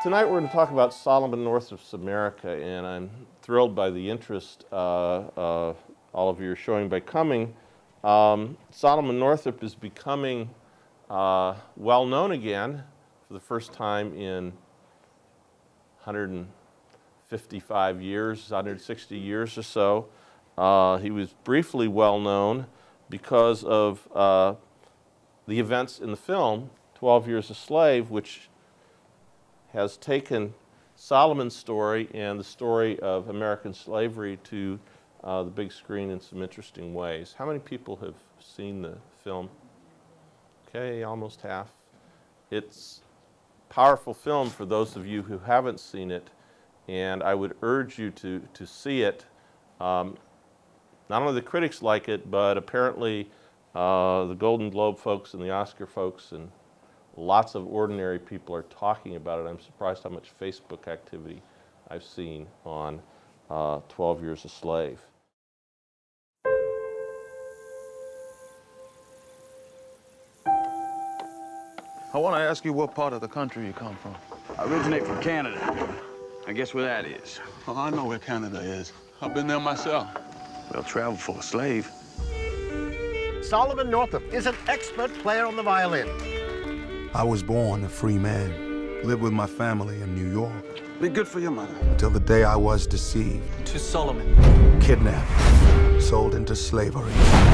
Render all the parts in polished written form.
Tonight we're going to talk about Solomon Northrup's America, and I'm thrilled by the interest all of you are showing by coming. Solomon Northup is becoming well known again for the first time in 155 years, 160 years or so. He was briefly well known because of the events in the film 12 Years a Slave, which has taken Solomon's story and the story of American slavery to the big screen in some interesting ways. How many people have seen the film? Okay, almost half. It's a powerful film for those of you who haven't seen it, and I would urge you to see it. Not only the critics like it, but apparently the Golden Globe folks and the Oscar folks and lots of ordinary people are talking about it. I'm surprised how much Facebook activity I've seen on 12 Years a Slave. I want to ask you what part of the country you come from. I originate from Canada. I guess where that is. Oh, I know where Canada is. I've been there myself. Well, travel for a slave. Solomon Northup is an expert player on the violin. I was born a free man, lived with my family in New York. Be good for your mother. Until the day I was deceived. To Solomon. Kidnapped, sold into slavery.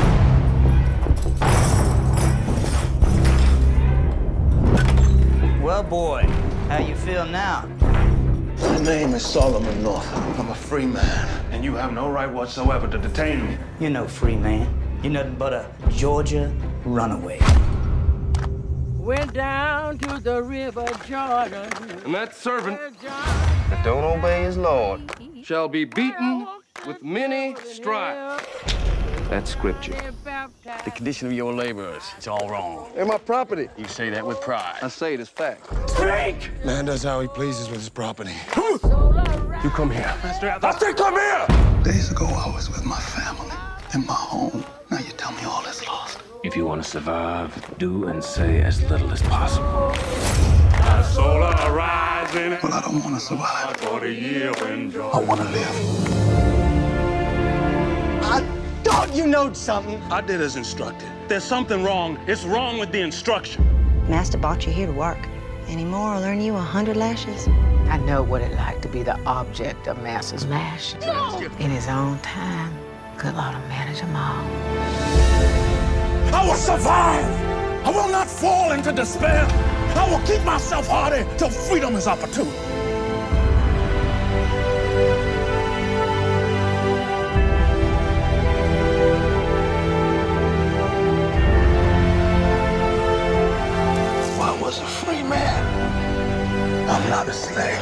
Well, boy, how you feel now? My name is Solomon Northup. I'm a free man, and you have no right whatsoever to detain me. You're no free man. You're nothing but a Georgia runaway. Went down to the river Jordan. And that servant that don't obey his Lord shall be beaten with many stripes. That's scripture. the condition of your laborers. It's all wrong. They're my property. You say that with pride. I say it as fact. Speak! Man does how he pleases with his property. You come here. I say come here! Days ago, I was with my family in my home. Now you tell me all is lost. If you want to survive, do and say as little as possible. Well, I don't want to survive. I want to live. I thought you knowed something. I did as instructed. There's something wrong. It's wrong with the instruction. Master brought you here to work. Any more, I'll earn you 100 lashes. I know what it's like to be the object of Master's lash. No! In his own time, good Lord will manage them all. I will survive. I will not fall into despair. I will keep myself hardy till freedom is opportune. I was a free man. I'm not a slave.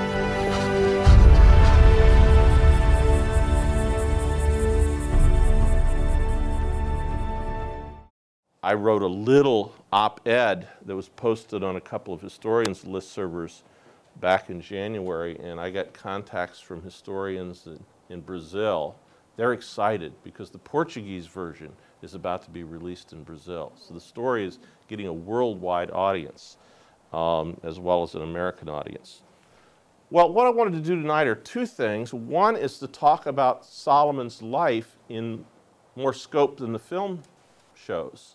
I wrote a little op-ed that was posted on a couple of historians' listservers back in January, and I got contacts from historians in Brazil. They're excited because the Portuguese version is about to be released in Brazil. So the story is getting a worldwide audience, as well as an American audience. Well, what I wanted to do tonight are two things. One is to talk about Solomon's life in more scope than the film shows.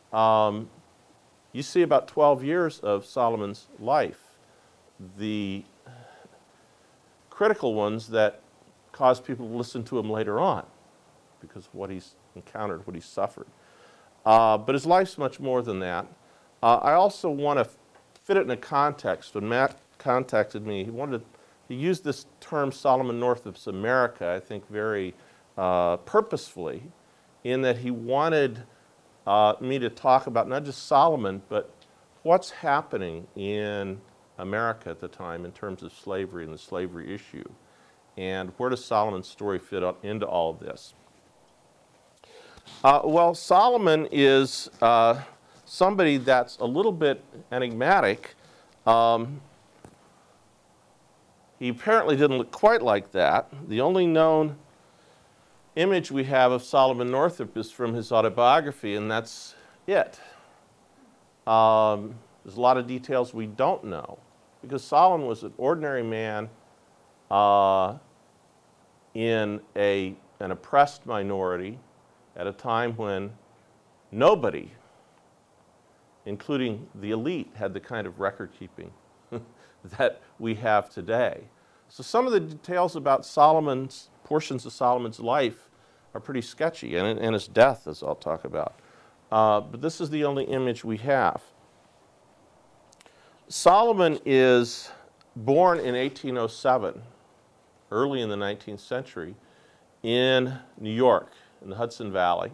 You see about 12 years of Solomon's life. The critical ones that cause people to listen to him later on because of what he's encountered, what he's suffered. But his life's much more than that. I also want to fit it in a context. When Matt contacted me, he used this term Solomon Northup's America, I think very purposefully, in that he wanted me to talk about not just Solomon, but what's happening in America at the time in terms of slavery and the slavery issue. And where does Solomon's story fit into all of this? Well, Solomon is somebody that's a little bit enigmatic. He apparently didn't look quite like that. The only known image we have of Solomon Northup is from his autobiography, and that's it. There's a lot of details we don't know. because Solomon was an ordinary man in an oppressed minority at a time when nobody, including the elite, had the kind of record keeping that we have today. So some of the details about portions of Solomon's life are pretty sketchy, and his death, as I'll talk about. But this is the only image we have. Solomon is born in 1807, early in the 19th century, in New York, in the Hudson Valley.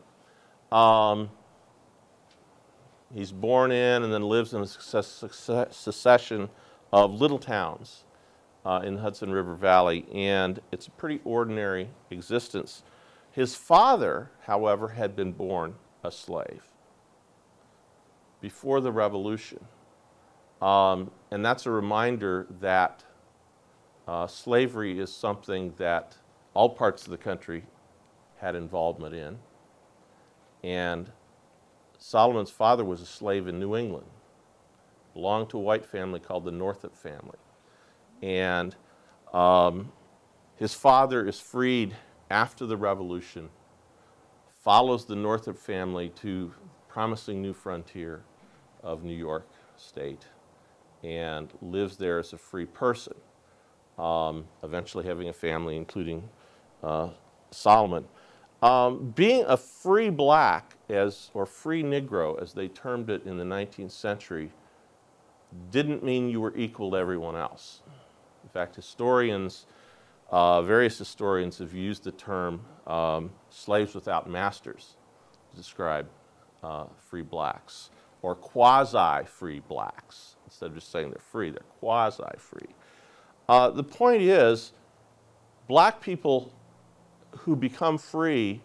He's born in and then lives in a succession of little towns in the Hudson River Valley, and it's a pretty ordinary existence. His father, however, had been born a slave before the Revolution. And that's a reminder that slavery is something that all parts of the country had involvement in. And Solomon's father was a slave in New England, belonged to a white family called the Northrup family. And his father is freed after the Revolution, follows the Northrup family to promising new frontier of New York State, and lives there as a free person, eventually having a family, including Solomon. Being a free black, or free Negro, as they termed it in the 19th century, didn't mean you were equal to everyone else. In fact, historians, various historians have used the term slaves without masters to describe free blacks, or quasi-free blacks. Instead of just saying they're free, they're quasi-free. The point is, black people who become free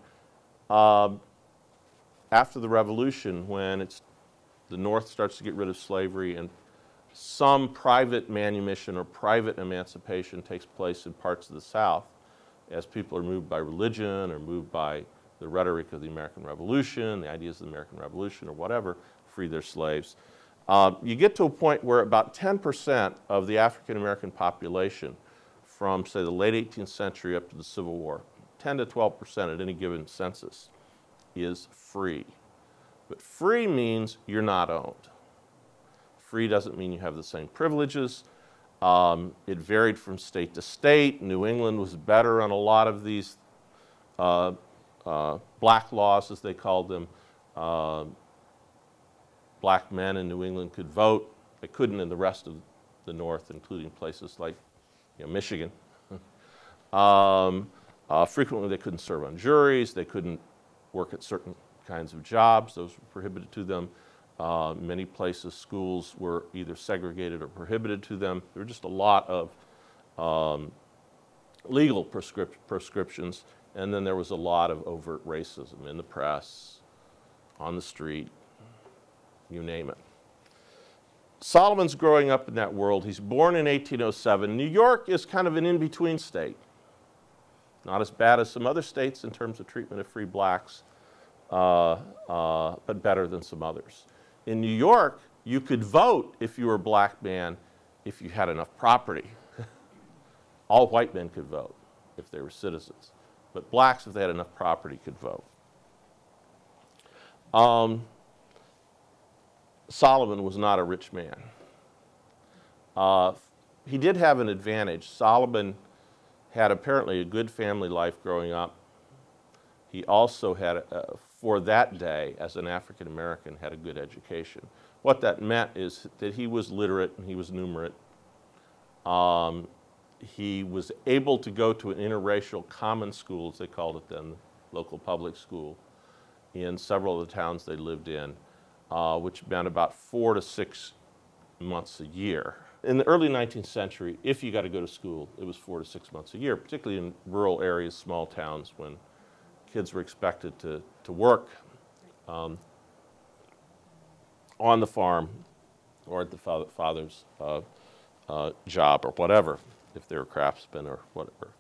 after the Revolution, when the North starts to get rid of slavery and some private manumission or private emancipation takes place in parts of the South, as people are moved by religion or moved by the rhetoric of the American Revolution, the ideas of the American Revolution or whatever, free their slaves. You get to a point where about 10% of the African American population from, say, the late 18th century up to the Civil War, 10 to 12% at any given census, is free. But free means you're not owned. Free doesn't mean you have the same privileges. It varied from state to state. New England was better on a lot of these black laws, as they called them. Black men in New England could vote. They couldn't in the rest of the North, including places like Michigan. Frequently they couldn't serve on juries. They couldn't work at certain kinds of jobs. Those were prohibited to them. Many places, schools were either segregated or prohibited to them. There were just a lot of legal prescriptions, and then there was a lot of overt racism in the press, on the street, you name it. Solomon's growing up in that world. He's born in 1807. New York is kind of an in-between state. Not as bad as some other states in terms of treatment of free blacks, but better than some others. In New York, you could vote if you were a black man if you had enough property. All white men could vote if they were citizens. But blacks, if they had enough property, could vote. Solomon was not a rich man. He did have an advantage. Solomon had apparently a good family life growing up. He also had, for that day, as an African American, had a good education. What that meant is that he was literate and he was numerate. He was able to go to an interracial common school, as they called it then, local public school, in several of the towns they lived in, which meant about 4 to 6 months a year. In the early 19th century, if you got to go to school, it was 4 to 6 months a year, particularly in rural areas, small towns, when kids were expected to work on the farm or at the father's job or whatever, if they were craftsmen or whatever.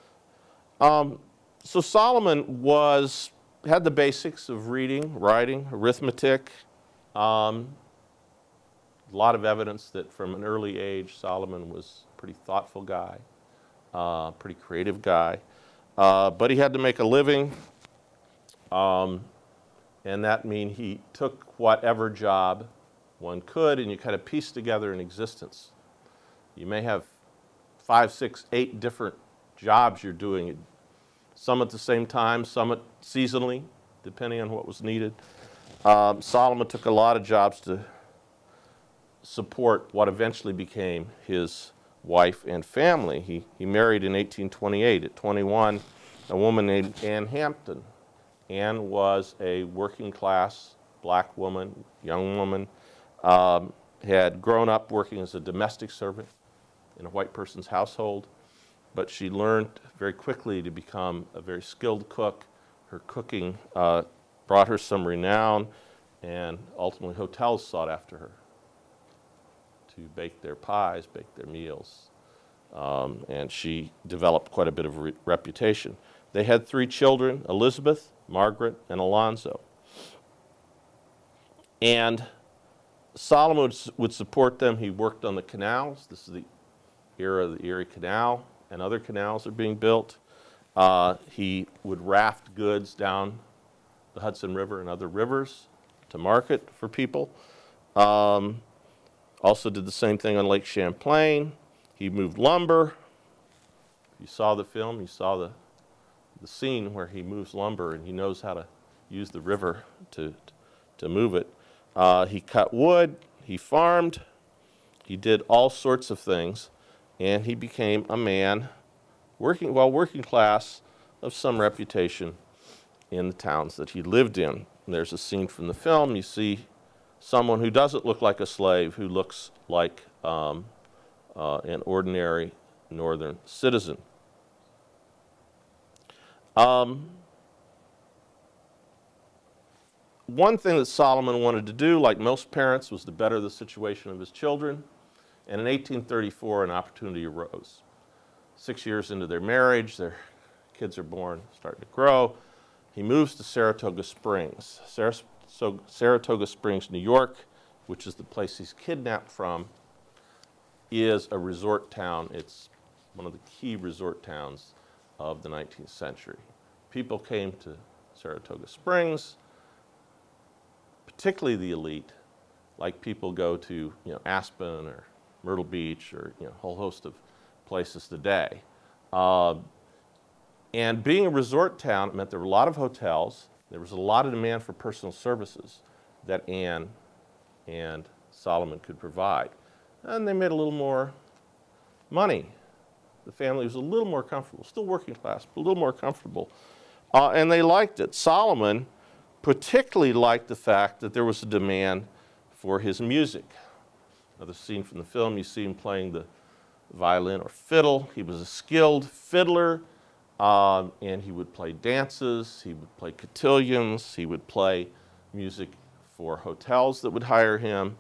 So Solomon had the basics of reading, writing, arithmetic. a lot of evidence that from an early age, Solomon was a pretty thoughtful guy, pretty creative guy. But he had to make a living, and that means he took whatever job one could, and you kind of piece together an existence. You may have 5, 6, 8 different jobs you're doing, some at the same time, some seasonally, depending on what was needed. Solomon took a lot of jobs to support what eventually became his wife and family. He married in 1828. At 21, a woman named Anne Hampton. Anne was a working class black woman, young woman, had grown up working as a domestic servant in a white person's household, but she learned very quickly to become a very skilled cook. Her cooking brought her some renown, and ultimately hotels sought after her to bake their pies, bake their meals, and she developed quite a bit of a reputation. They had 3 children, Elizabeth, Margaret, and Alonzo. And Solomon would support them. He worked on the canals. This is the era of the Erie Canal, and other canals are being built. He would raft goods down the Hudson River and other rivers to market for people. Also did the same thing on Lake Champlain. He moved lumber. You saw the film, you saw the scene where he moves lumber, and he knows how to use the river to move it. He cut wood, he farmed, he did all sorts of things, and he became a man, working class, of some reputation in the towns that he lived in. And there's a scene from the film. You see someone who doesn't look like a slave, who looks like an ordinary northern citizen. One thing that Solomon wanted to do, like most parents, was to better the situation of his children. And in 1834, an opportunity arose. 6 years into their marriage, their kids are born, starting to grow. He moves to Saratoga Springs. Saratoga Springs, New York, which is the place he's kidnapped from, is a resort town. It's one of the key resort towns of the 19th century. People came to Saratoga Springs, particularly the elite, like people go to Aspen or Myrtle Beach or a whole host of places today. And being a resort town, it meant there were a lot of hotels. There was a lot of demand for personal services that Anne and Solomon could provide. And they made a little more money. The family was a little more comfortable, still working class, but a little more comfortable. And they liked it. Solomon particularly liked the fact that there was a demand for his music. Another scene from the film, you see him playing the violin or fiddle. He was a skilled fiddler, and he would play dances, he would play cotillions, he would play music for hotels that would hire him,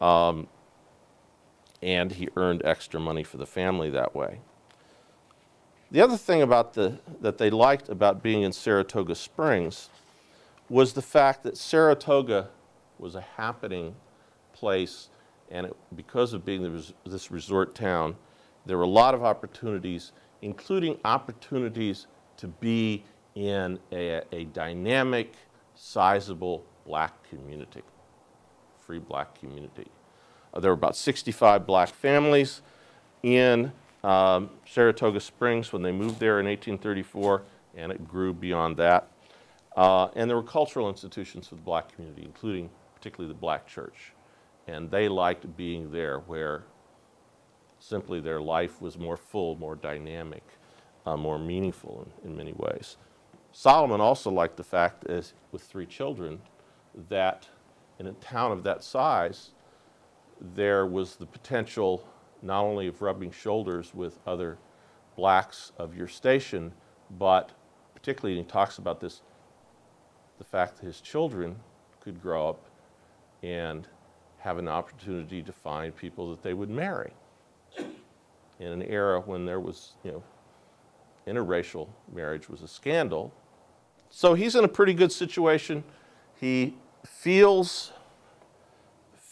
and he earned extra money for the family that way. The other thing that they liked about being in Saratoga Springs was the fact that Saratoga was a happening place, and because of being this resort town, there were a lot of opportunities, including opportunities to be in a dynamic, sizable black community, free black community. There were about 65 black families in Saratoga Springs when they moved there in 1834, and it grew beyond that. And there were cultural institutions for the black community, including particularly the black church. And they liked being there, where simply their life was more full, more dynamic, more meaningful in many ways. Solomon also liked the fact, as with 3 children, that in a town of that size, there was the potential not only of rubbing shoulders with other blacks of your station, but particularly, he talks about this, the fact that his children could grow up and have an opportunity to find people that they would marry in an era when there was, interracial marriage was a scandal. So he's in a pretty good situation. He feels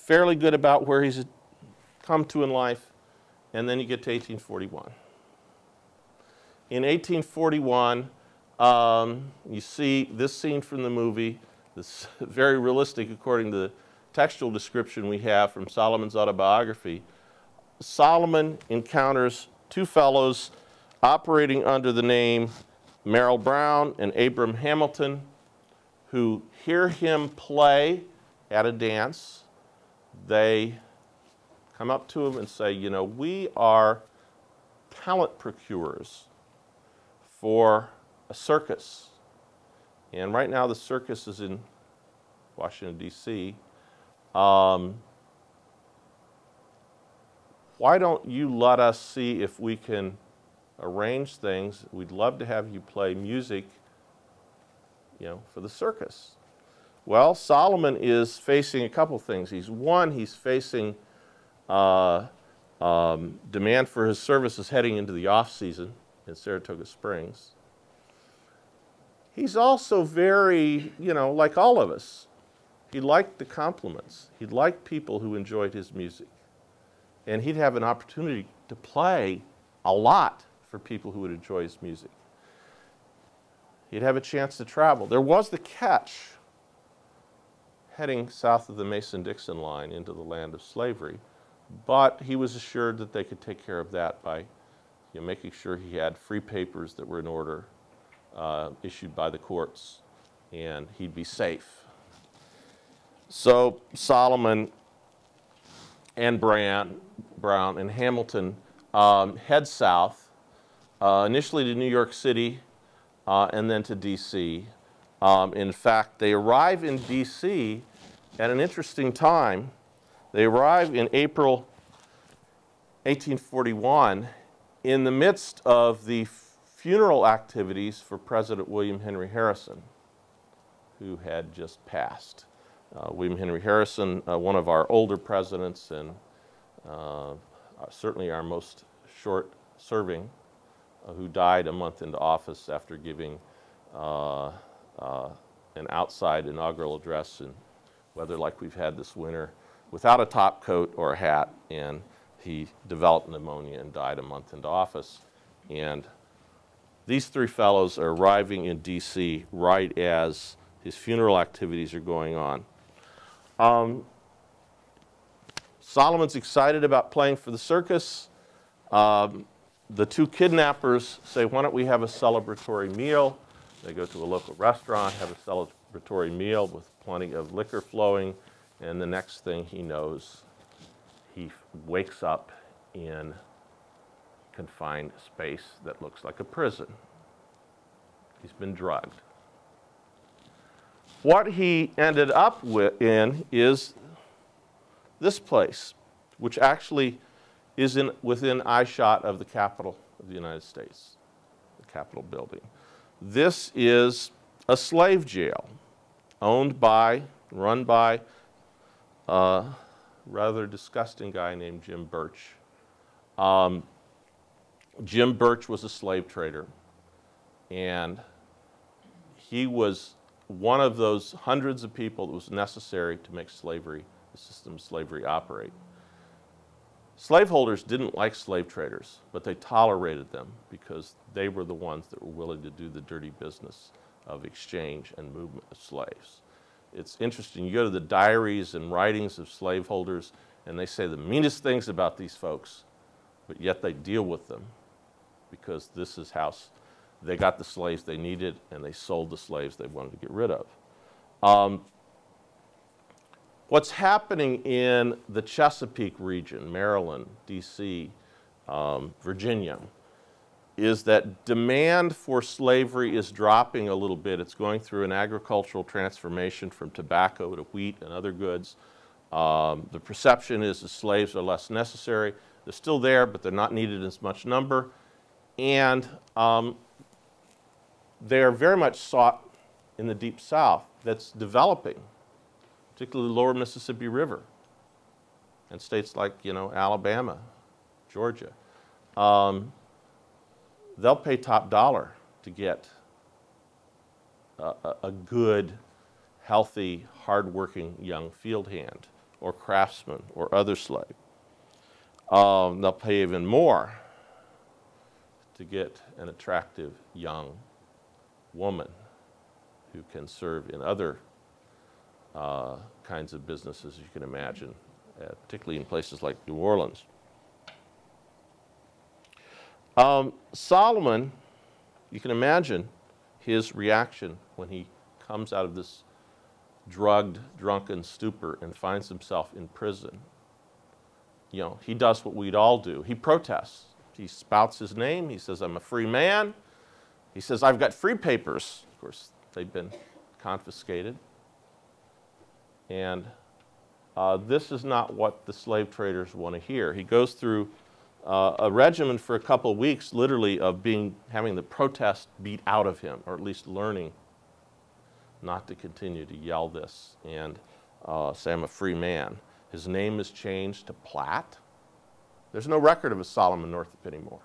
fairly good about where he's come to in life, and then you get to 1841. In 1841, you see this scene from the movie. This is very realistic according to the textual description we have from Solomon's autobiography. Solomon encounters two fellows operating under the name Merrill Brown and Abram Hamilton, who hear him play at a dance. They come up to him and say, you know, we are talent procurers for a circus. And right now the circus is in Washington, D.C. Why don't you let us see if we can arrange things? We'd love to have you play music, you know, for the circus. Well, Solomon is facing a couple things. He's facing demand for his services heading into the off-season in Saratoga Springs. He's also very, you know, like all of us, he liked the compliments. He liked people who enjoyed his music. And he'd have an opportunity to play a lot for people who would enjoy his music. He'd have a chance to travel. There was the catch heading south of the Mason-Dixon line into the land of slavery, but he was assured that they could take care of that by, you know, making sure he had free papers that were in order, issued by the courts, and he'd be safe. So Solomon and Brown and Hamilton head south, initially to New York City and then to D.C. In fact, they arrive in D.C. at an interesting time. They arrive in April 1841 in the midst of the funeral activities for President William Henry Harrison, who had just passed. William Henry Harrison, one of our older presidents and certainly our most short-serving, who died a month into office after giving an outside inaugural address in weather like we've had this winter, without a top coat or a hat, and he developed pneumonia and died a month into office. And these three fellows are arriving in D.C. right as his funeral activities are going on. Solomon's excited about playing for the circus. The two kidnappers say, why don't we have a celebratory meal? They go to a local restaurant, have a celebratory meal with plenty of liquor flowing, and the next thing he knows, he wakes up in confined space that looks like a prison. He's been drugged. What he ended up in is this place, which actually is within eyeshot of the Capitol of the United States, the Capitol building. This is a slave jail owned by, run by a rather disgusting guy named Jim Birch. Jim Birch was a slave trader, and he was one of those hundreds of people that was necessary to make slavery, the system of slavery, operate. Slaveholders didn't like slave traders, but they tolerated them because they were the ones that were willing to do the dirty business of exchange and movement of slaves. It's interesting, you go to the diaries and writings of slaveholders, and they say the meanest things about these folks, but yet they deal with them because this is how they got the slaves they needed, and they sold the slaves they wanted to get rid of. What's happening in the Chesapeake region, Maryland, D.C., Virginia, is that demand for slavery is dropping a little bit. It's going through an agricultural transformation from tobacco to wheat and other goods. The perception is the slaves are less necessary. They're still there, but they're not needed in as much number. And they're very much sought in the Deep South that's developing, particularly the lower Mississippi River and states like, you know, Alabama, Georgia. They'll pay top dollar to get a good, healthy, hardworking young field hand or craftsman or other slave. They'll pay even more to get an attractive young woman who can serve in other kinds of businesses you can imagine, particularly in places like New Orleans. Solomon, you can imagine his reaction when he comes out of this drugged, drunken stupor and finds himself in prison. You know, he does what we'd all do. He protests. He spouts his name. He says, I'm a free man. He says, I've got free papers. Of course, they've been confiscated. And this is not what the slave traders want to hear. He goes through a regimen for a couple of weeks, literally, of having the protest beat out of him, or at least learning not to continue to yell this and say, I'm a free man. His name is changed to Platt. There's no record of a Solomon Northup anymore.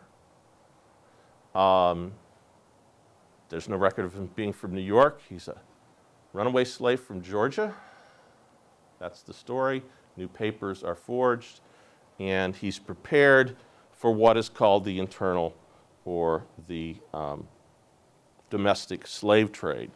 There's no record of him being from New York. He's a runaway slave from Georgia. That's the story. New papers are forged, and he's prepared for what is called the internal or the domestic slave trade.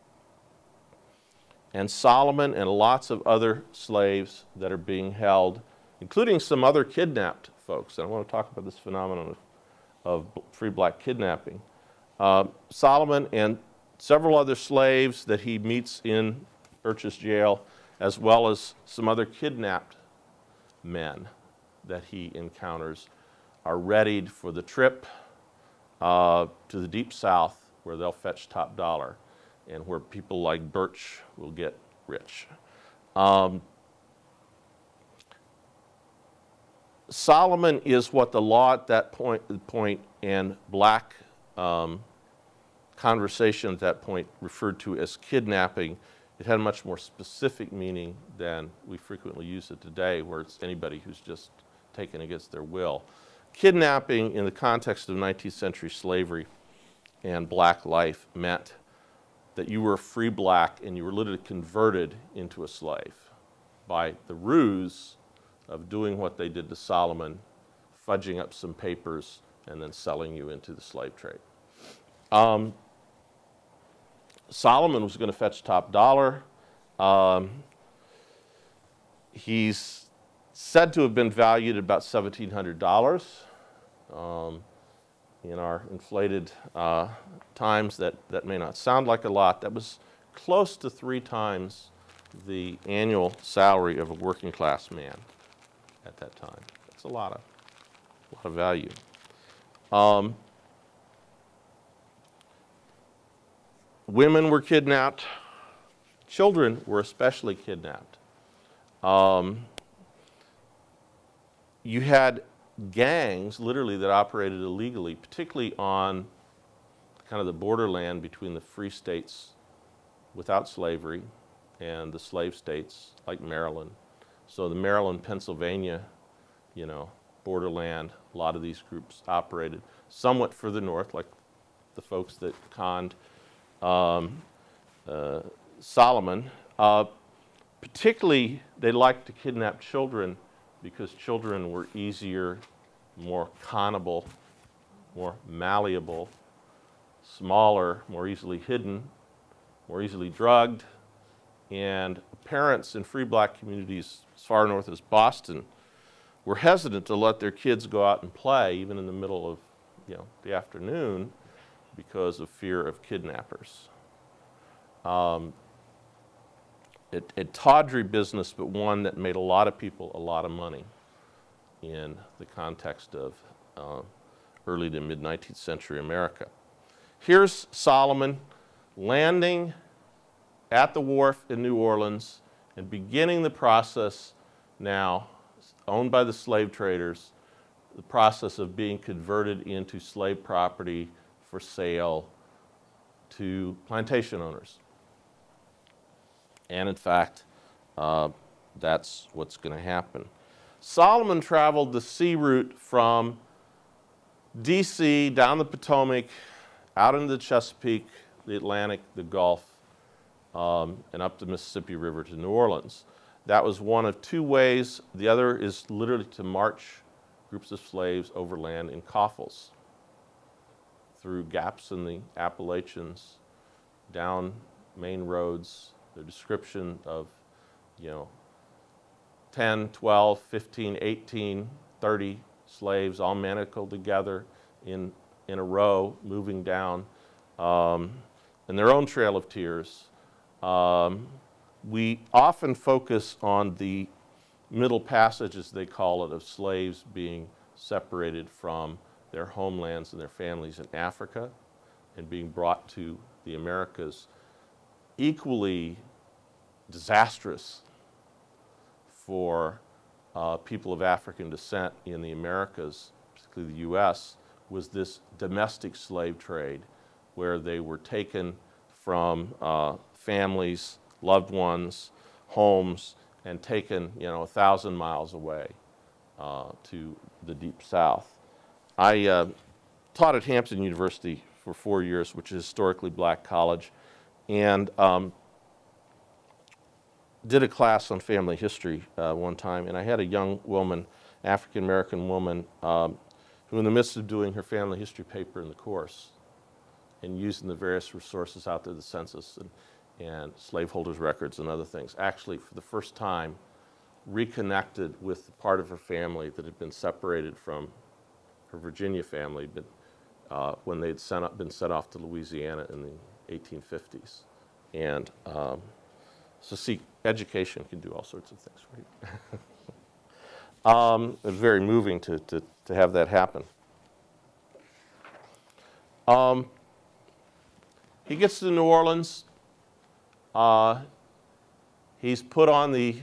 And Solomon and lots of other slaves that are being held, including some other kidnapped folks, and I want to talk about this phenomenon of free black kidnapping. Solomon and several other slaves that he meets in Birch's jail, as well as some other kidnapped men that he encounters, are readied for the trip to the Deep South, where they'll fetch top dollar and where people like Birch will get rich. Solomon is what the law at that point and black conversation at that point referred to as kidnapping. It had a much more specific meaning than we frequently use it today, where it's anybody who's just taken against their will. Kidnapping in the context of 19th century slavery and black life meant that you were a free black and you were literally converted into a slave by the ruse of doing what they did to Solomon, fudging up some papers, and then selling you into the slave trade. Solomon was going to fetch top dollar. He's said to have been valued at about $1,700. In our inflated times, that may not sound like a lot. That was close to 3 times the annual salary of a working class man at that time. That's a lot of value. Women were kidnapped. Children were especially kidnapped. You had gangs, literally, that operated illegally, particularly on kind of the borderland between the free states without slavery and the slave states like Maryland. So the Maryland, Pennsylvania, borderland, a lot of these groups operated somewhat further north, like the folks that conned Solomon. Particularly, they liked to kidnap children because children were easier, more connable, more malleable, smaller, more easily hidden, more easily drugged. And parents in free black communities as far north as Boston were hesitant to let their kids go out and play, even in the middle of the afternoon, because of fear of kidnappers. A tawdry business, but one that made a lot of people a lot of money in the context of early to mid-19th century America. Here's Solomon landing at the wharf in New Orleans and beginning the process now, owned by the slave traders, the process of being converted into slave property for sale to plantation owners. And in fact, that's what's going to happen. Solomon traveled the sea route from D.C. down the Potomac, out into the Chesapeake, the Atlantic, the Gulf, and up the Mississippi River to New Orleans. That was one of two ways. The other is literally to march groups of slaves overland in coffles through gaps in the Appalachians, down main roads. The description of, 10, 12, 15, 18, 30 slaves all manacled together in a row, moving down in their own trail of tears. We often focus on the middle passage, as they call it, of slaves being separated from their homelands and their families in Africa and being brought to the Americas. Equally disastrous for people of African descent in the Americas, particularly the U.S., was this domestic slave trade, where they were taken from families, loved ones, homes, and taken, 1,000 miles away to the Deep South. I taught at Hampton University for 4 years, which is a historically black college, and did a class on family history one time, and I had a young woman, African-American woman, who in the midst of doing her family history paper in the course and using the various resources out there, the census and slaveholders' records and other things, actually for the first time reconnected with the part of her family that had been separated from her Virginia family when they'd been sent off to Louisiana in the 1850s. And so see, education can do all sorts of things for you. It was very moving to have that happen. He gets to New Orleans. He's put on the,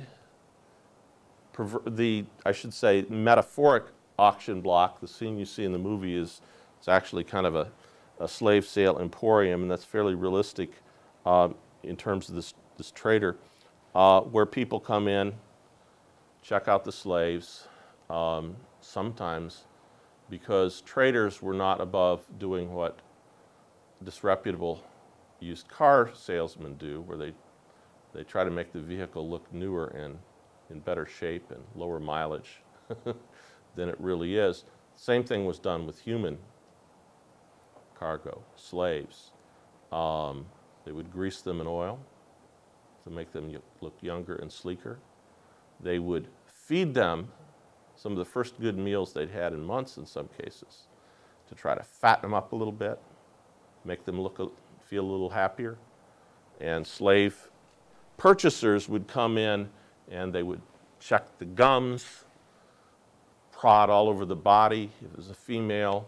I should say, metaphoric auction block. The scene you see in the movie is actually kind of a slave sale emporium, and that's fairly realistic in terms of this trader, where people come in, check out the slaves, sometimes because traders were not above doing what disreputable used car salesmen do, where they try to make the vehicle look newer and in better shape and lower mileage than it really is. Same thing was done with human cargo, slaves. They would grease them in oil to make them look younger and sleeker. They would feed them some of the first good meals they'd had in months in some cases to try to fatten them up a little bit, make them feel a little happier. And slave purchasers would come in and they would check the gums, prod all over the body. If it was a female,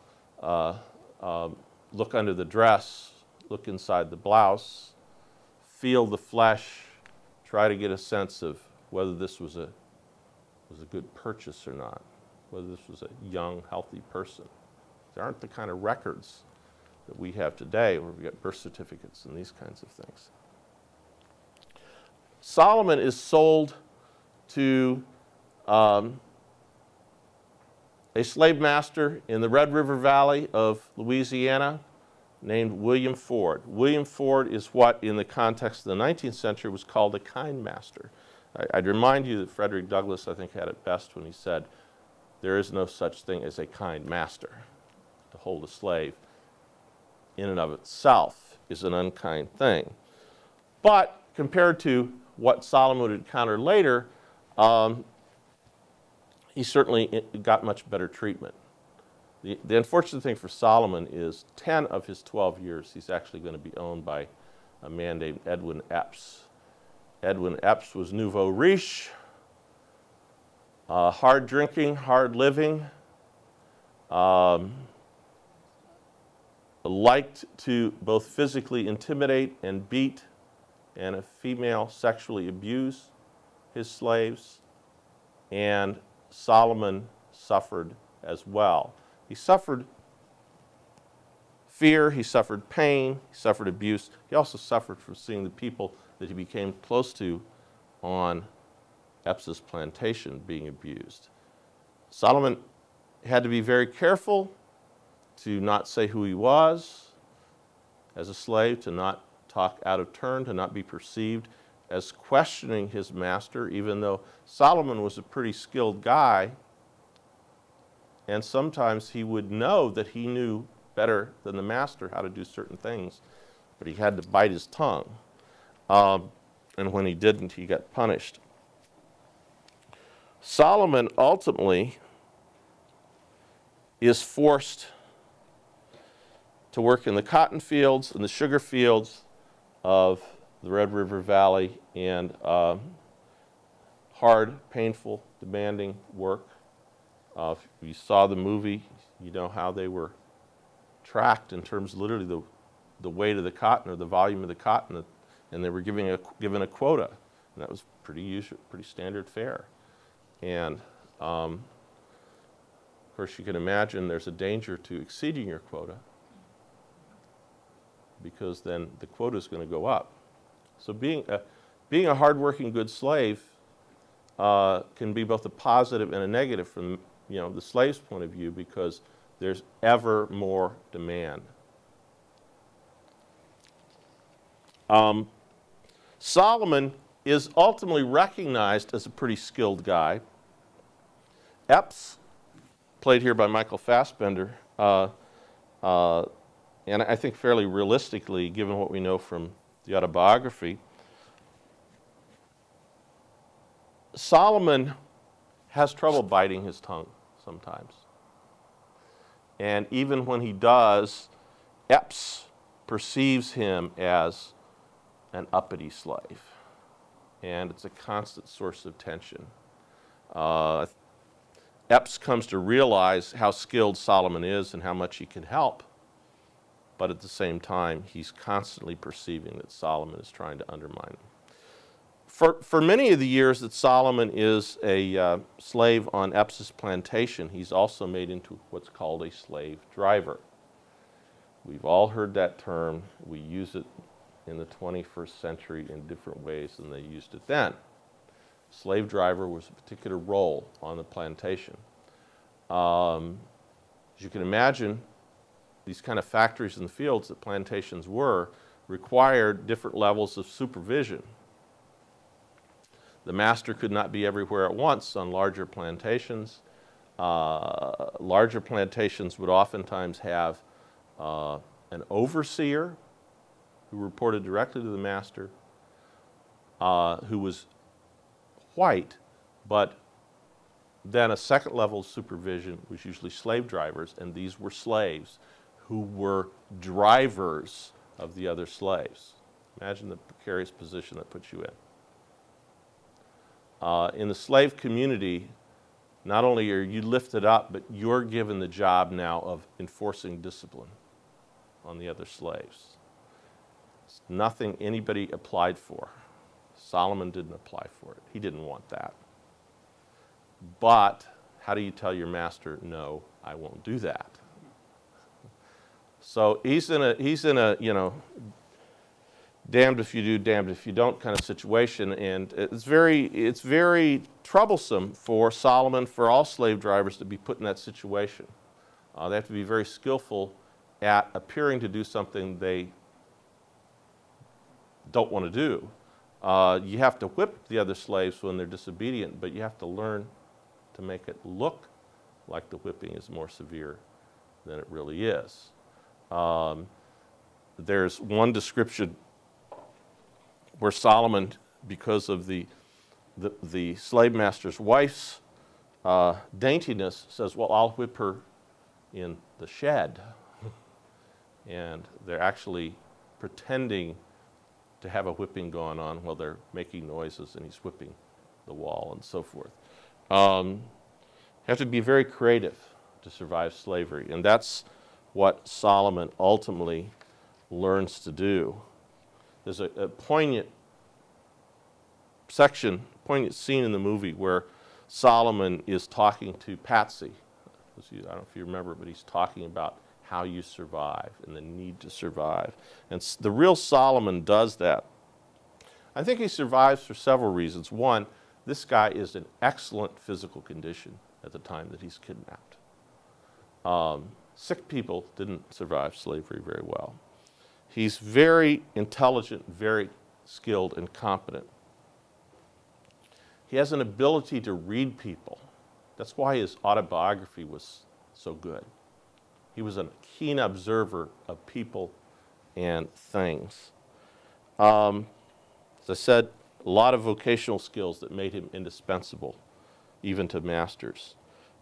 look under the dress, look inside the blouse, feel the flesh, try to get a sense of whether this was a good purchase or not, whether this was a young, healthy person. There aren't the kind of records that we have today where we get birth certificates and these kinds of things. Solomon is sold to a slave master in the Red River Valley of Louisiana named William Ford. William Ford is what, in the context of the 19th century, was called a kind master. I'd remind you that Frederick Douglass, I think, had it best when he said, there is no such thing as a kind master. To hold a slave in and of itself is an unkind thing. But compared to what Solomon would encounter later, he certainly got much better treatment. The unfortunate thing for Solomon is 10 of his 12 years he's actually going to be owned by a man named Edwin Epps. Edwin Epps was nouveau riche, hard drinking, hard living, liked to both physically intimidate and beat and a female sexually abuse his slaves, and Solomon suffered as well. He suffered fear, he suffered pain, he suffered abuse. He also suffered from seeing the people that he became close to on Epps's plantation being abused. Solomon had to be very careful to not say who he was as a slave, to not talk out of turn, to not be perceived as questioning his master, even though Solomon was a pretty skilled guy, and sometimes he would know that he knew better than the master how to do certain things, but he had to bite his tongue. And when he didn't, he got punished. Solomon ultimately is forced to work in the cotton fields and the sugar fields of the Red River Valley, and hard, painful, demanding work. If you saw the movie, you know how they were tracked in terms of literally the weight of the cotton or the volume of the cotton, and they were given a quota, and that was pretty standard fare. And of course, you can imagine there's a danger to exceeding your quota, because then the quota is going to go up. So being a hardworking good slave can be both a positive and a negative from the slave's point of view, because there's ever more demand. Solomon is ultimately recognized as a pretty skilled guy. Epps, played here by Michael Fassbender, and I think fairly realistically, given what we know from the autobiography, Solomon has trouble biting his tongue sometimes. And even when he does, Epps perceives him as an uppity slave. And it's a constant source of tension. Epps comes to realize how skilled Solomon is and how much he can help. But at the same time, he's constantly perceiving that Solomon is trying to undermine him. For many of the years that Solomon is a slave on Epps's plantation, he's also made into what's called a slave driver. We've all heard that term. We use it in the 21st century in different ways than they used it then. Slave driver was a particular role on the plantation. As you can imagine, these kind of factories in the fields that plantations were required different levels of supervision. The master could not be everywhere at once on larger plantations. Larger plantations would oftentimes have an overseer who reported directly to the master, who was white, but then a second level of supervision was usually slave drivers, and these were slaves who were drivers of the other slaves. Imagine the precarious position that puts you in. In the slave community, not only are you lifted up, but you're given the job now of enforcing discipline on the other slaves. It's nothing anybody applied for. Solomon didn't apply for it. He didn't want that. But how do you tell your master, no, I won't do that? So he's in a damned if you do, damned if you don't kind of situation, and it's very troublesome for Solomon, for all slave drivers, to be put in that situation. They have to be very skillful at appearing to do something they don't want to do. You have to whip the other slaves when they're disobedient, but you have to learn to make it look like the whipping is more severe than it really is. There's one description where Solomon, because of the slave master's wife's daintiness, says, well, I'll whip her in the shed. And they're actually pretending to have a whipping going on while they're making noises, and he's whipping the wall and so forth. You have to be very creative to survive slavery, and that's what Solomon ultimately learns to do. There's a poignant section, poignant scene in the movie where Solomon is talking to Patsy. I don't know if you remember, but he's talking about how you survive and the need to survive. And the real Solomon does that. I think he survives for several reasons. One, this guy is in excellent physical condition at the time that he's kidnapped. Sick people didn't survive slavery very well. He's very intelligent, very skilled and competent. He has an ability to read people. That's why his autobiography was so good. He was a keen observer of people and things. As I said, a lot of vocational skills that made him indispensable, even to masters.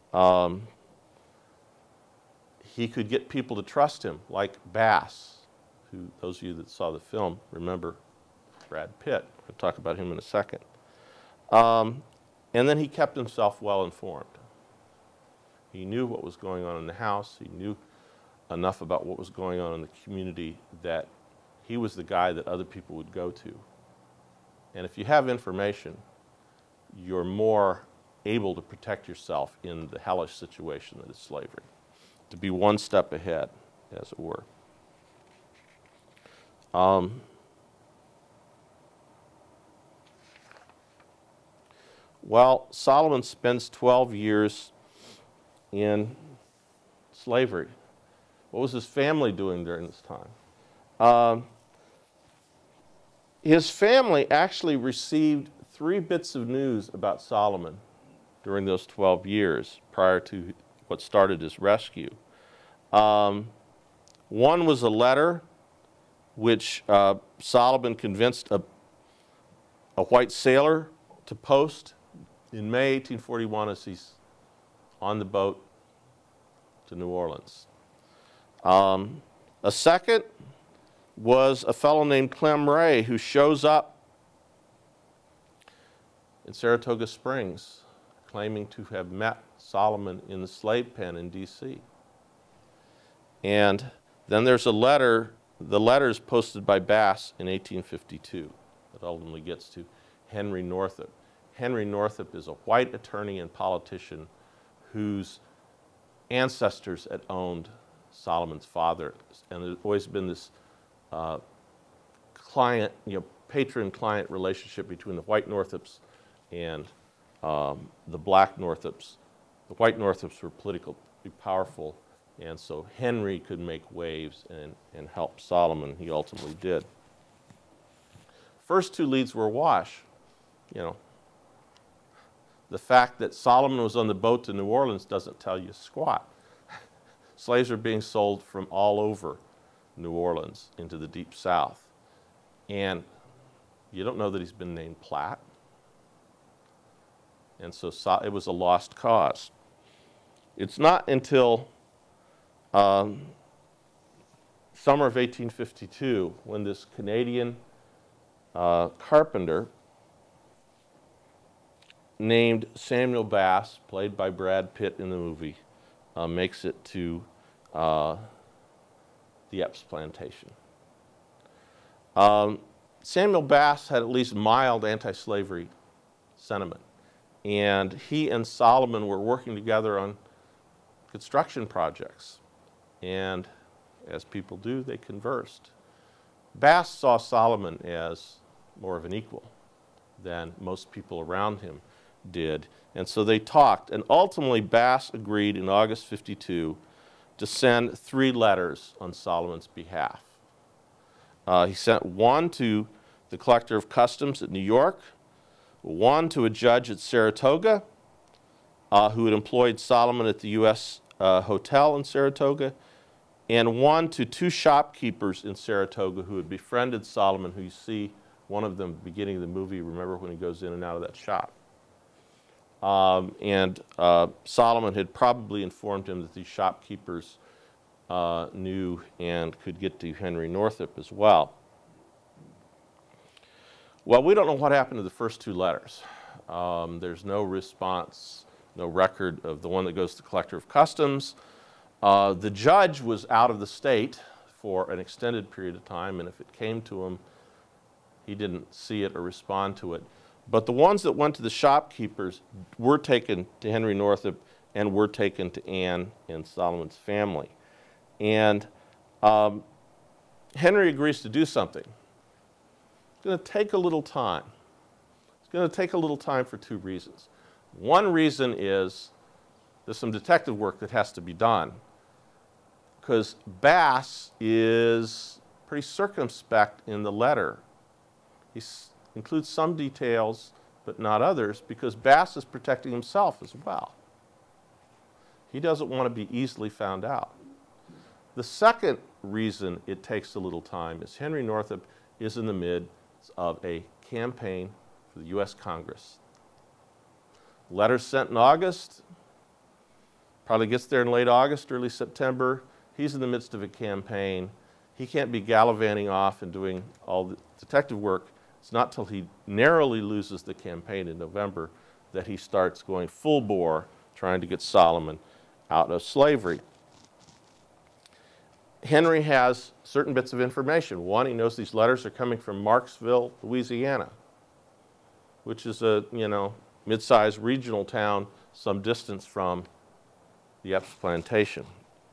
He could get people to trust him, like Bass, who those of you that saw the film remember Brad Pitt. We'll talk about him in a second. And then he kept himself well informed. He knew what was going on in the house. He knew enough about what was going on in the community that he was the guy that other people would go to. And if you have information, you're more able to protect yourself in the hellish situation that is slavery, to be one step ahead, as it were. Well, Solomon spends 12 years in slavery. What was his family doing during this time? His family actually received 3 bits of news about Solomon during those 12 years prior to what started his rescue. One was a letter which Solomon convinced a white sailor to post in May 1841 as he's on the boat to New Orleans. A second was a fellow named Clem Ray, who shows up in Saratoga Springs claiming to have met Solomon in the slave pen in D.C. And then there's a letter, the letter is posted by Bass in 1852 that ultimately gets to Henry Northrup. Henry Northrup is a white attorney and politician whose ancestors had owned Solomon's father, and there's always been this patron-client relationship between the white Northrups and the black Northrups. The white Northrups were politically powerful, and so Henry could make waves and help Solomon. He ultimately did. First 2 leads were awash. The fact that Solomon was on the boat to New Orleans doesn't tell you squat. Slaves are being sold from all over New Orleans into the Deep South. And you don't know that he's been named Platt. And so it was a lost cause. It's not until summer of 1852 when this Canadian carpenter named Samuel Bass, played by Brad Pitt in the movie, makes it to the Epps plantation. Samuel Bass had at least mild anti-slavery sentiment, and he and Solomon were working together on construction projects, and as people do, they conversed. Bass saw Solomon as more of an equal than most people around him did, and so they talked, and ultimately Bass agreed in August 52 to send 3 letters on Solomon's behalf. He sent one to the collector of customs at New York, one to a judge at Saratoga, who had employed Solomon at the U.S. Hotel in Saratoga, and one to 2 shopkeepers in Saratoga who had befriended Solomon, who you see one of them at the beginning of the movie, remember when he goes in and out of that shop. Solomon had probably informed him that these shopkeepers knew and could get to Henry Northrup as well. Well, we don't know what happened to the first 2 letters. There's no response, no record of the one that goes to the collector of customs. The judge was out of the state for an extended period of time, and if it came to him, he didn't see it or respond to it. But the ones that went to the shopkeepers were taken to Henry Northrup and were taken to Anne and Solomon's family. And Henry agrees to do something. It's going to take a little time. It's going to take a little time for 2 reasons. One reason is there's some detective work that has to be done, because Bass is pretty circumspect in the letter. He includes some details but not others, because Bass is protecting himself as well. He doesn't want to be easily found out. The second reason it takes a little time is Henry Northup is in the midst of a campaign for the U.S. Congress. Letters sent in August, probably gets there in late August, early September. He's in the midst of a campaign. He can't be gallivanting off and doing all the detective work. It's not till he narrowly loses the campaign in November that he starts going full bore trying to get Solomon out of slavery. Henry has certain bits of information. One, he knows these letters are coming from Marksville, Louisiana, which is a, mid-sized regional town some distance from the Epps plantation.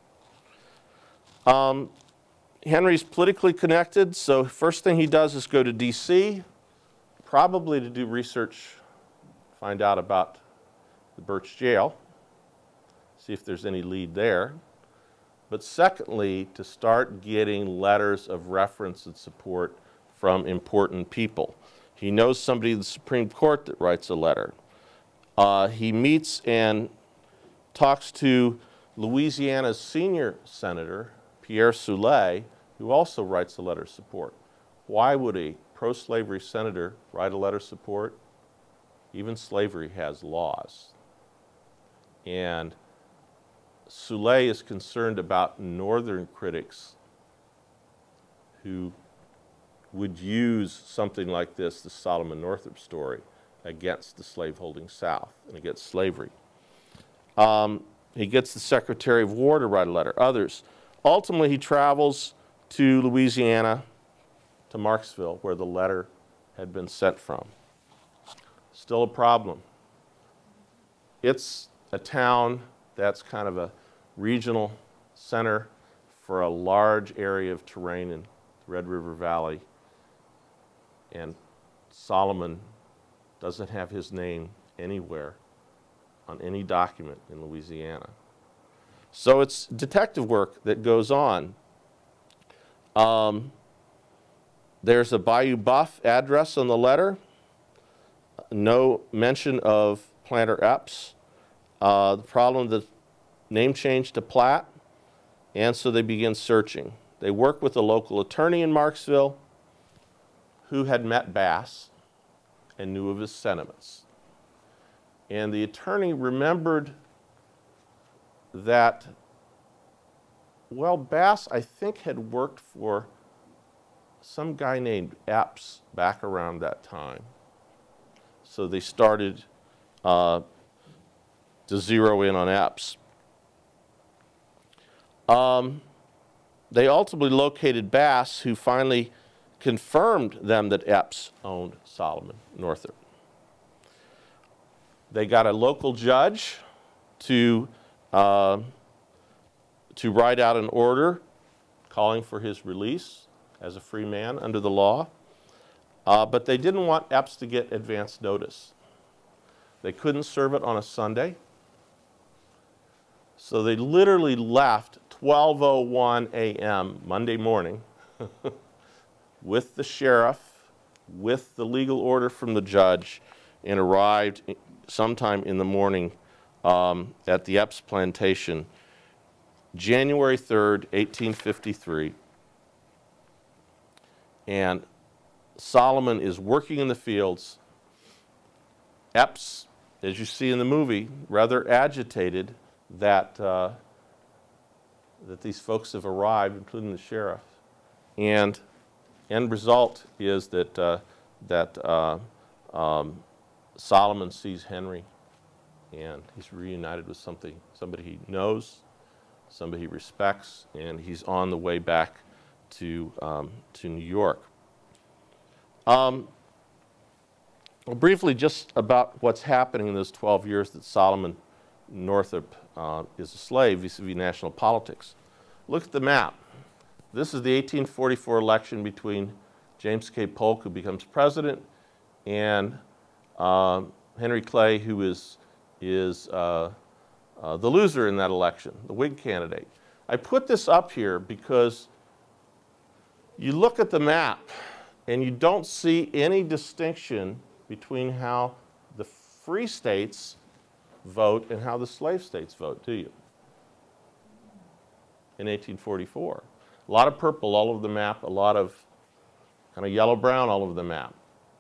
Henry's politically connected, so first thing he does is go to D.C., probably to do research, find out about the Birch jail, see if there's any lead there. But secondly, to start getting letters of reference and support from important people. He knows somebody in the Supreme Court that writes a letter. He meets and talks to Louisiana's senior senator, Pierre Soule, who also writes a letter of support. Why would a pro-slavery senator write a letter of support? Even slavery has laws. And Soule is concerned about Northern critics who would use something like this, the Solomon Northup story, against the slaveholding South and against slavery. He gets the Secretary of War to write a letter, others. Ultimately, he travels to Louisiana, to Marksville, where the letter had been sent from. Still a problem. It's a town that's kind of a regional center for a large area of terrain in the Red River Valley. And Solomon doesn't have his name anywhere on any document in Louisiana. So it's detective work that goes on. There's a Bayou Buff address on the letter. No mention of Planter Epps. The problem, the name change to Platt, and so they begin searching. They work with a local attorney in Marksville who had met Bass and knew of his sentiments. And the attorney remembered that, well, Bass, I think, had worked for some guy named Epps back around that time. So they started to zero in on Epps. They ultimately located Bass, who finally confirmed them that Epps owned Solomon Northup. They got a local judge to write out an order calling for his release as a free man under the law. But they didn't want Epps to get advance notice. They couldn't serve it on a Sunday. So they literally left 12:01 a.m. Monday morning with the sheriff, with the legal order from the judge, and arrived sometime in the morning at the Epps plantation, January 3rd, 1853. And Solomon is working in the fields. Epps, as you see in the movie, rather agitated that, that these folks have arrived, including the sheriff. And end result is that, Solomon sees Henry, and he's reunited with somebody he knows, somebody he respects, and he's on the way back to New York. Well, briefly, just about what's happening in those 12 years that Solomon Northup is a slave vis-a-vis national politics. Look at the map. This is the 1844 election between James K. Polk, who becomes president, and Henry Clay, who is the loser in that election, the Whig candidate. I put this up here because you look at the map and you don't see any distinction between how the free states vote and how the slave states vote, do you? In 1844. A lot of purple all over the map, a lot of kind of yellow-brown all over the map.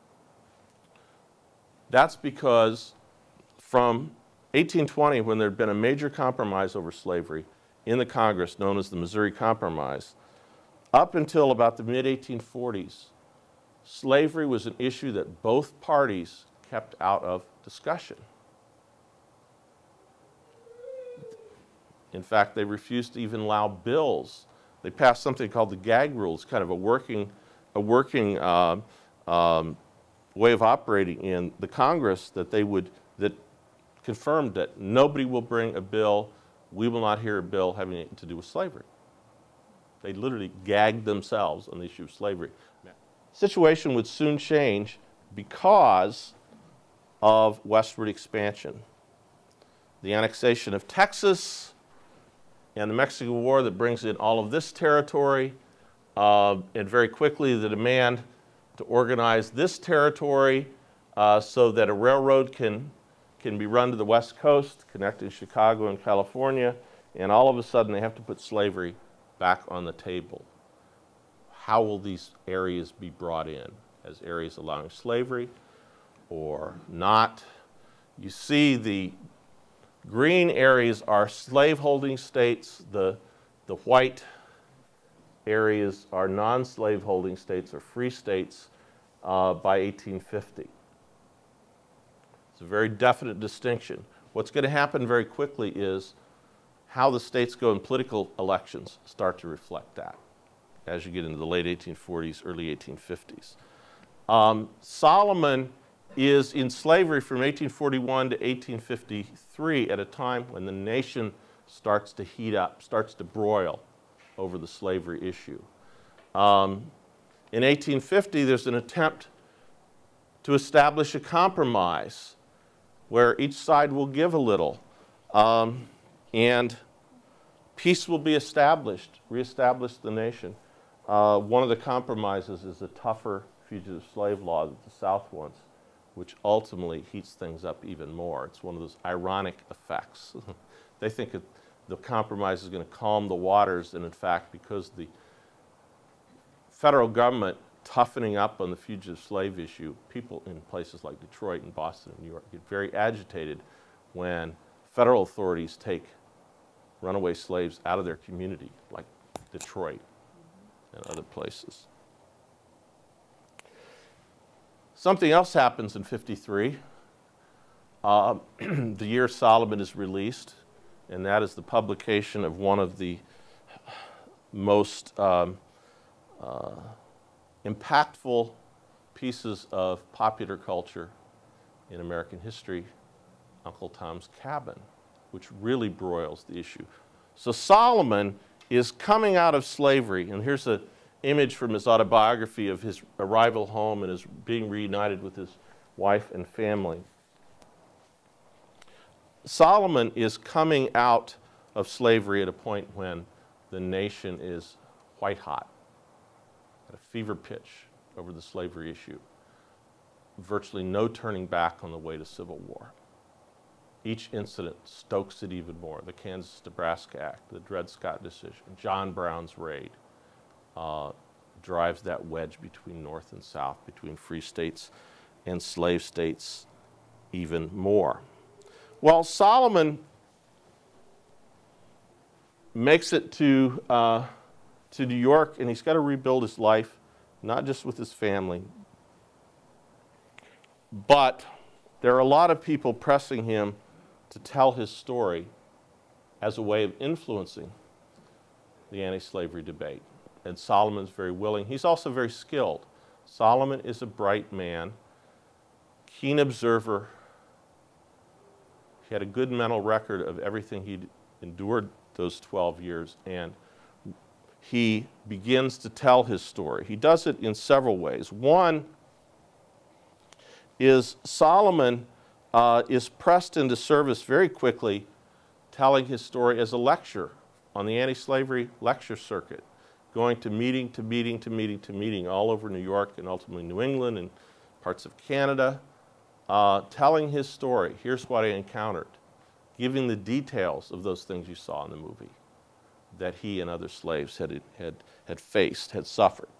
That's because from 1820, when there had been a major compromise over slavery in the Congress known as the Missouri Compromise, up until about the mid-1840s, slavery was an issue that both parties kept out of discussion. In fact, they refused to even allow bills. They passed something called the gag rules, kind of a working way of operating in the Congress that confirmed that nobody will bring a bill, we will not hear a bill having anything to do with slavery. They literally gagged themselves on the issue of slavery. The situation would soon change because of westward expansion. The annexation of Texas and the Mexican War that brings in all of this territory, and very quickly the demand to organize this territory so that a railroad can be run to the West Coast, connecting Chicago and California, and all of a sudden they have to put slavery back on the table. How will these areas be brought in? As areas allowing slavery or not? You see the green areas are slave-holding states. The white areas are non-slave-holding states or free states by 1850. It's a very definite distinction. What's going to happen very quickly is how the states go in political elections start to reflect that as you get into the late 1840s, early 1850s. Solomon is in slavery from 1841 to 1853 at a time when the nation starts to heat up, starts to broil over the slavery issue. In 1850, there's an attempt to establish a compromise where each side will give a little, and peace will be established, reestablish the nation. One of the compromises is a tougher fugitive slave law that the South wants, which ultimately heats things up even more. It's one of those ironic effects. They think the compromise is going to calm the waters, and in fact, because the federal government toughening up on the fugitive slave issue, people in places like Detroit and Boston and New York get very agitated when federal authorities take runaway slaves out of their community, like Detroit and other places. Something else happens in 53. The year Solomon is released, and that is the publication of one of the most impactful pieces of popular culture in American history, Uncle Tom's Cabin, which really broils the issue. So Solomon is coming out of slavery, and here's an image from his autobiography of his arrival home and his being reunited with his wife and family. Solomon is coming out of slavery at a point when the nation is white hot, at a fever pitch over the slavery issue. Virtually no turning back on the way to civil war. Each incident stokes it even more. The Kansas-Nebraska Act, the Dred Scott decision, John Brown's raid drives that wedge between North and South, between free states and slave states even more. Well, Solomon makes it to New York, and he's got to rebuild his life, not just with his family, but there are a lot of people pressing him to tell his story as a way of influencing the anti-slavery debate. And Solomon's very willing. He's also very skilled. Solomon is a bright man, keen observer. He had a good mental record of everything he'd endured those 12 years, and he begins to tell his story. He does it in several ways. One is Solomon is pressed into service very quickly, telling his story as a lecturer on the anti-slavery lecture circuit, going to meeting to meeting to meeting to meeting all over New York and ultimately New England and parts of Canada. telling his story. Here's what I encountered. Giving the details of those things you saw in the movie that he and other slaves had faced, had suffered.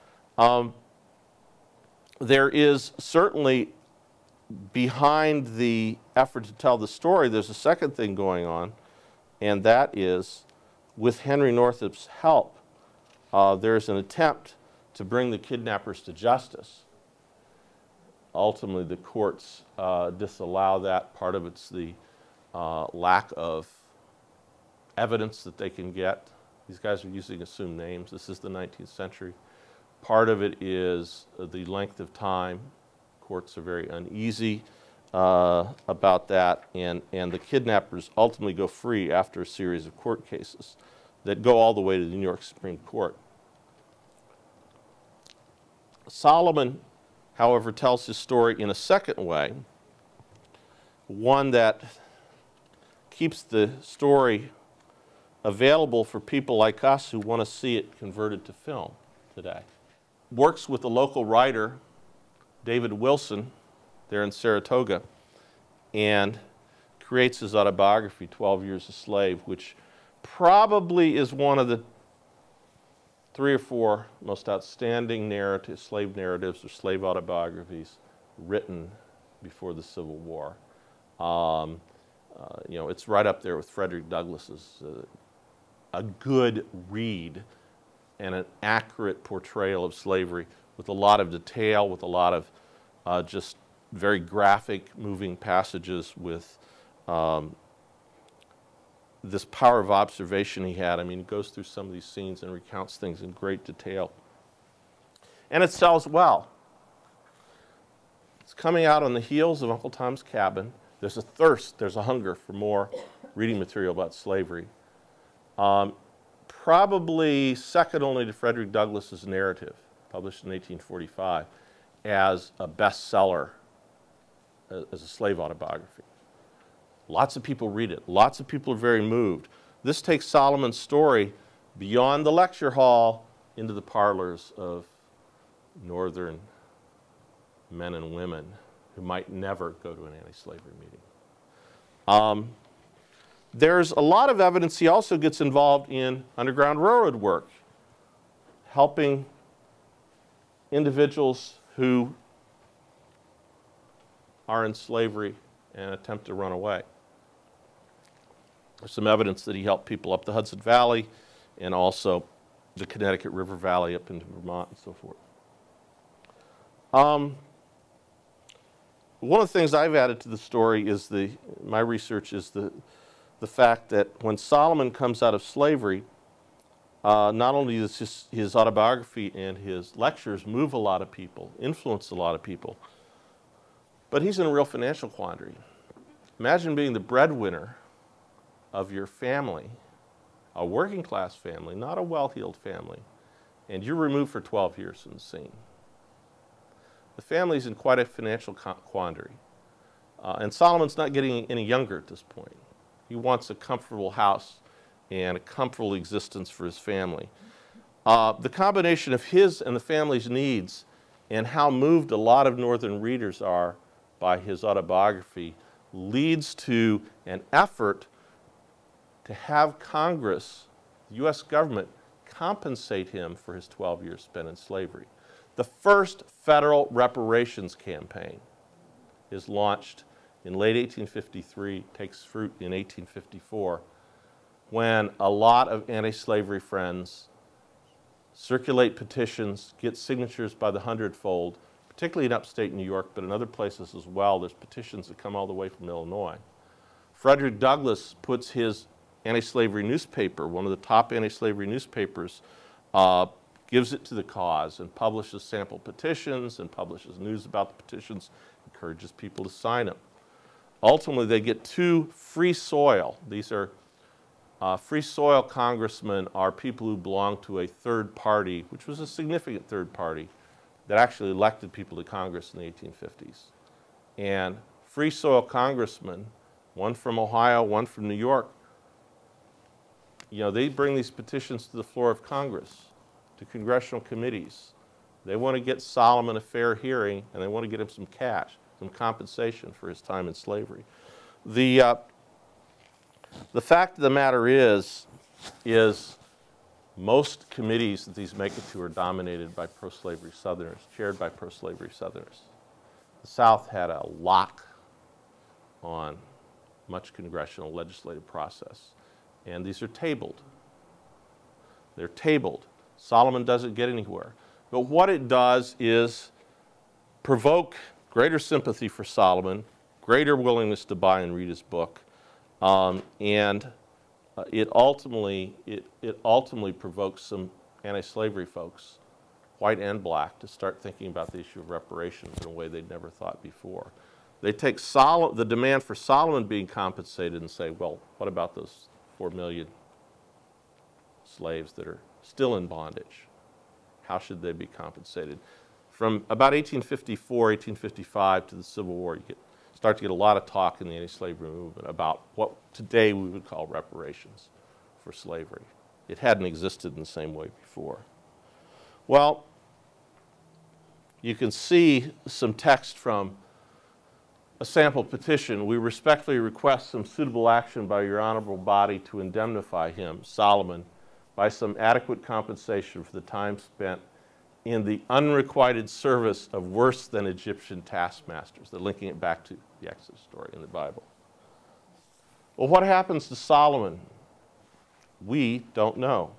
There is certainly, behind the effort to tell the story, there's a second thing going on, and that is, with Henry Northrup's help, there's an attempt to bring the kidnappers to justice. Ultimately, the courts disallow that. Part of it's the lack of evidence that they can get. These guys are using assumed names. This is the 19th century. Part of it is the length of time. Courts are very uneasy about that, and the kidnappers ultimately go free after a series of court cases that go all the way to the New York Supreme Court. Solomon, however, tells his story in a second way, one that keeps the story available for people like us who want to see it converted to film today. Works with a local writer, David Wilson, there in Saratoga, and creates his autobiography, 12 Years a Slave, which probably is one of the 3 or 4 most outstanding slave narratives or slave autobiographies written before the Civil War. You know, it's right up there with Frederick Douglass's a good read and an accurate portrayal of slavery with a lot of detail, with a lot of just very graphic, moving passages with this power of observation he had. I mean, he goes through some of these scenes and recounts things in great detail. And it sells well. It's coming out on the heels of Uncle Tom's Cabin. There's a thirst, there's a hunger for more reading material about slavery. Probably second only to Frederick Douglass's Narrative, published in 1845, as a bestseller, as a slave autobiography. Lots of people read it. Lots of people are very moved. This takes Solomon's story beyond the lecture hall into the parlors of Northern men and women who might never go to an anti-slavery meeting. There's a lot of evidence he also gets involved in Underground Railroad work, helping individuals who are in slavery and attempt to run away. There's some evidence that he helped people up the Hudson Valley and also the Connecticut River Valley up into Vermont and so forth. One of the things I've added to the story is my research is the fact that when Solomon comes out of slavery, not only does his autobiography and his lectures move a lot of people, influence a lot of people, but he's in a real financial quandary. Imagine being the breadwinner of your family, a working class family, not a well-heeled family, and you're removed for 12 years from the scene. The family's in quite a financial quandary. And Solomon's not getting any younger at this point. He wants a comfortable house and a comfortable existence for his family. The combination of his and the family's needs and how moved a lot of Northern readers are by his autobiography leads to an effort to have Congress, the U.S. government, compensate him for his 12 years spent in slavery. The first federal reparations campaign is launched in late 1853, takes fruit in 1854, when a lot of anti-slavery friends circulate petitions, get signatures by the hundredfold, particularly in upstate New York, but in other places as well. There's petitions that come all the way from Illinois. Frederick Douglass puts his anti-slavery newspaper, one of the top anti-slavery newspapers, gives it to the cause and publishes sample petitions and publishes news about the petitions, encourages people to sign them. Ultimately, they get 2 Free Soil. These are Free Soil congressmen are people who belong to a third party, which was a significant third party, that actually elected people to Congress in the 1850s. And Free Soil congressmen, one from Ohio, one from New York, you know, they bring these petitions to the floor of Congress, to congressional committees. They want to get Solomon a fair hearing, and they want to get him some cash. some compensation for his time in slavery. The fact of the matter is most committees that these make it to are dominated by pro-slavery Southerners, chaired by pro-slavery Southerners. The South had a lock on much congressional legislative process, and these are tabled. They're tabled. Solomon doesn't get anywhere. But what it does is provoke greater sympathy for Solomon, greater willingness to buy and read his book, and it ultimately provokes some anti-slavery folks, white and black, to start thinking about the issue of reparations in a way they'd never thought before. They take the demand for Solomon being compensated and say, well, what about those 4 million slaves that are still in bondage? How should they be compensated? From about 1854, 1855 to the Civil War, you start to get a lot of talk in the anti-slavery movement about what today we would call reparations for slavery. It hadn't existed in the same way before. Well, you can see some text from a sample petition. We respectfully request some suitable action by your honorable body to indemnify him, Solomon, by some adequate compensation for the time spent in the unrequited service of worse than Egyptian taskmasters. They're linking it back to the Exodus story in the Bible. Well, what happens to Solomon? We don't know.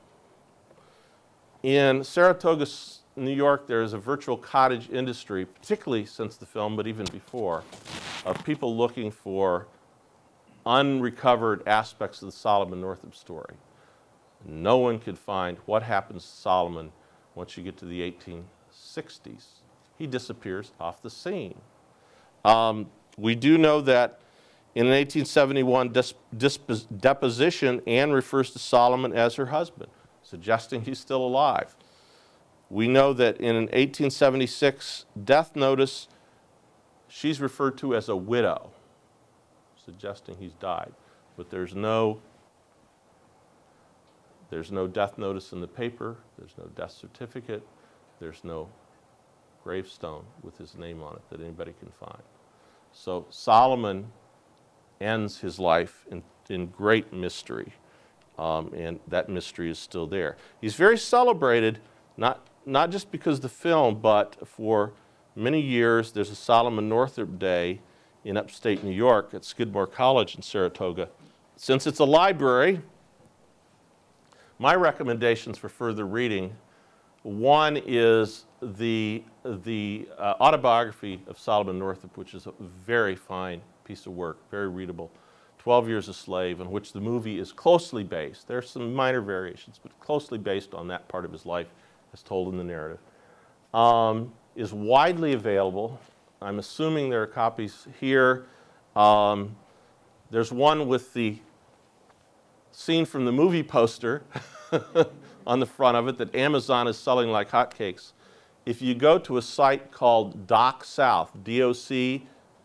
In Saratoga, New York, there is a virtual cottage industry, particularly since the film, but even before, of people looking for unrecovered aspects of the Solomon Northup story. No one could find what happens to Solomon once you get to the 1860s. He disappears off the scene. We do know that in an 1871 deposition, Anne refers to Solomon as her husband, suggesting he's still alive. We know that in an 1876 death notice, she's referred to as a widow, suggesting he's died. But there's no death notice in the paper, there's no death certificate, there's no gravestone with his name on it that anybody can find. So Solomon ends his life in great mystery, and that mystery is still there. He's very celebrated, not just because of the film, but for many years there's a Solomon Northup Day in upstate New York at Skidmore College in Saratoga. Since it's a library, my recommendations for further reading, one is the autobiography of Solomon Northup, which is a very fine piece of work, very readable, 12 Years a Slave, in which the movie is closely based. There are some minor variations, but closely based on that part of his life as told in the narrative. Is widely available. I'm assuming there are copies here. There's one with the scene from the movie poster on the front of it that Amazon is selling like hotcakes. If you go to a site called Doc South, DOCSOUTH,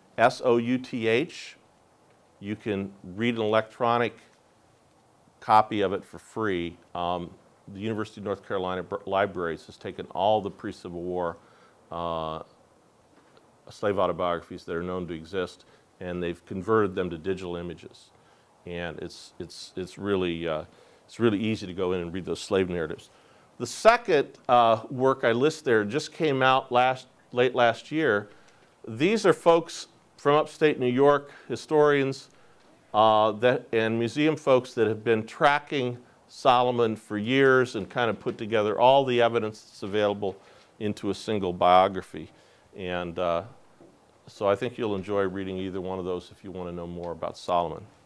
you can read an electronic copy of it for free. The University of North Carolina Libraries has taken all the pre-Civil War slave autobiographies that are known to exist, and they've converted them to digital images. And it's really easy to go in and read those slave narratives. The second work I list there just came out late last year. These are folks from upstate New York, historians and museum folks that have been tracking Solomon for years and kind of put together all the evidence that's available into a single biography. And so I think you'll enjoy reading either one of those if you want to know more about Solomon.